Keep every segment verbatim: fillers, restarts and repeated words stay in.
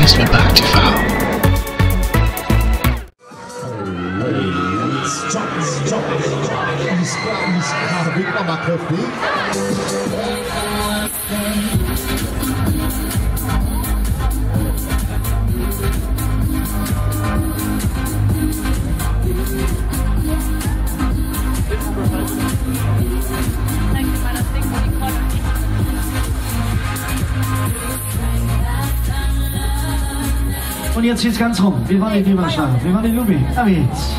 Ist mir back to foul. Und jetzt geht's ganz rum. Wir wollen den Überschlag. Wir wollen den Lubi. Da geht's.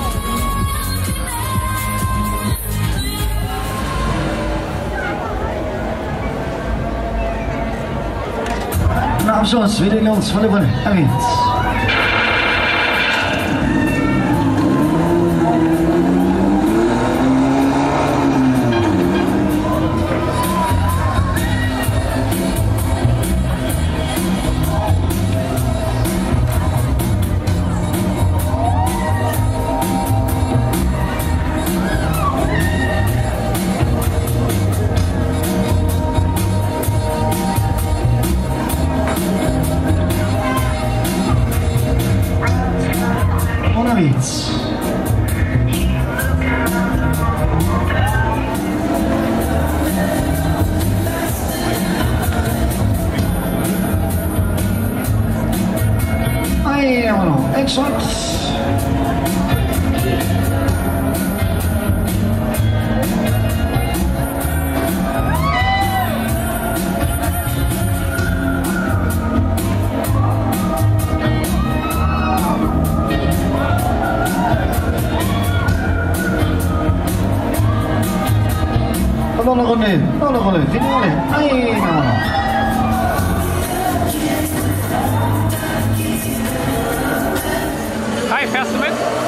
Und Abschluss für die Jungs von der Bunde. Da geht's. Unterwegs. Ein Exot. Noch eine Runde, noch eine Runde, Finale, einer noch. Hi, fährst du mit?